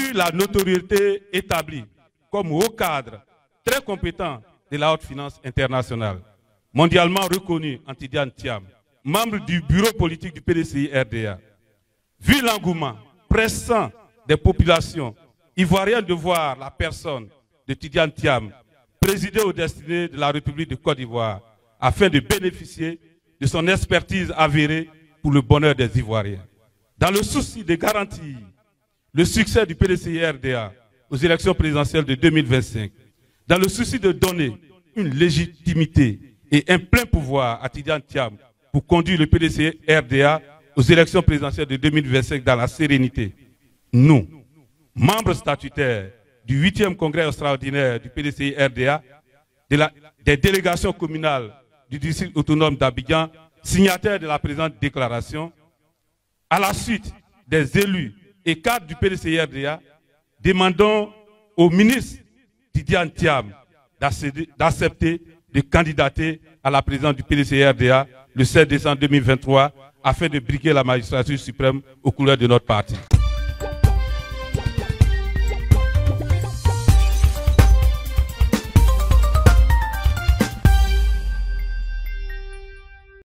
vu la notoriété établie comme haut cadre très compétent de la haute finance internationale, mondialement reconnu en Tidiane Thiam, membre du bureau politique du PDCI-RDA, vu l'engouement pressant des populations ivoiriennes de voir la personne de Tidiane Thiam présider aux destinées de la République de Côte d'Ivoire afin de bénéficier de son expertise avérée pour le bonheur des Ivoiriens. Dans le souci de garantir le succès du PDCI-RDA aux élections présidentielles de 2025, dans le souci de donner une légitimité et un plein pouvoir à Tidiane Thiam pour conduire le PDCI-RDA aux élections présidentielles de 2025 dans la sérénité, nous, membres statutaires du 8e congrès extraordinaire du PDCI-RDA, des délégations communales du district autonome d'Abidjan, signataires de la présente déclaration, à la suite des élus et cadres du PDCI-RDA, demandons au ministre Tidiane Thiam d'accepter de candidater à la présidence du PDCI-RDA le 16 décembre 2023 afin de briguer la magistrature suprême aux couleurs de notre parti.